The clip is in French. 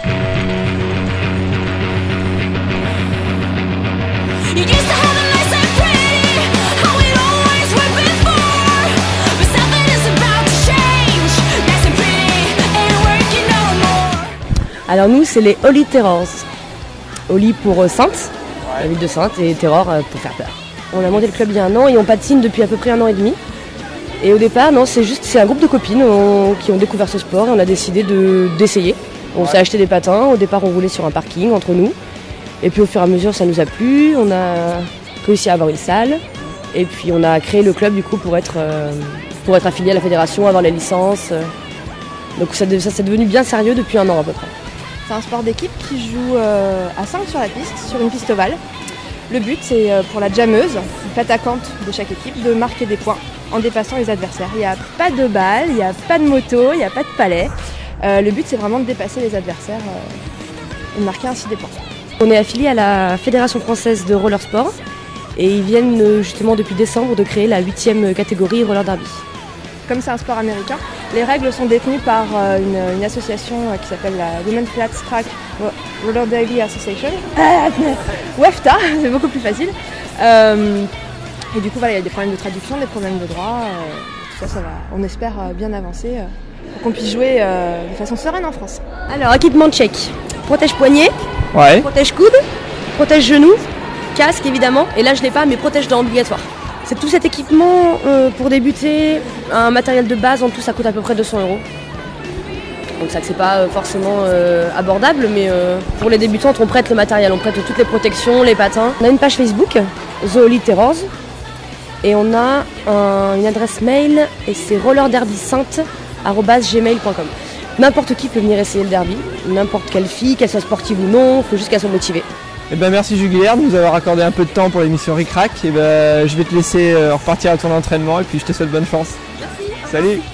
Alors nous, c'est les Holy Terrors. Holy pour Sainte, la ville de Sainte, et Terror pour faire peur. On a monté le club il y a 1 an et on patine depuis à peu près 1 an et demi. Et au départ, non, c'est un groupe de copines qui ont découvert ce sport et on a décidé d'essayer. On s'est acheté des patins, au départ on roulait sur un parking entre nous. Et puis au fur et à mesure ça nous a plu, on a réussi à avoir une salle. Et puis on a créé le club du coup pour être affilié à la fédération, avoir les licences. Donc ça c'est devenu bien sérieux depuis 1 an à peu près. C'est un sport d'équipe qui joue à 5 sur la piste, sur une piste ovale. Le but, c'est pour la jammeuse, l'attaquante de chaque équipe, de marquer des points en dépassant les adversaires. Il n'y a pas de balles, il n'y a pas de moto, il n'y a pas de palais. Le but, c'est vraiment de dépasser les adversaires et de marquer ainsi des points. On est affilié à la Fédération française de roller sport et ils viennent justement depuis décembre de créer la 8e catégorie roller derby. Comme c'est un sport américain, les règles sont détenues par une association qui s'appelle la Women's Flat Track Roller Derby Association. WEFTA, c'est beaucoup plus facile. Et du coup, voilà, il y a des problèmes de traduction, des problèmes de droit. Tout ça va, on espère bien avancer pour qu'on puisse jouer de façon sereine en France. Alors, équipement check. Protège poignet, Ouais. protège coude, protège genou, casque évidemment. Et là, je l'ai pas, mais protège dents obligatoire. C'est tout cet équipement pour débuter, un matériel de base, en tout ça coûte à peu près 200 €. Donc ça c'est pas forcément abordable, mais pour les débutantes on prête le matériel, on prête toutes les protections, les patins. On a une page Facebook, The Holy Terrors, et on a une adresse mail et c'est rollerderbysainte@gmail.com. N'importe qui peut venir essayer le derby, n'importe quelle fille, qu'elle soit sportive ou non, il faut juste qu'elle soit motivée. Eh ben merci Julière de nous avoir accordé un peu de temps pour l'émission Ric Rac. Et ben je vais te laisser repartir à ton entraînement et puis je te souhaite bonne chance. Merci. Salut.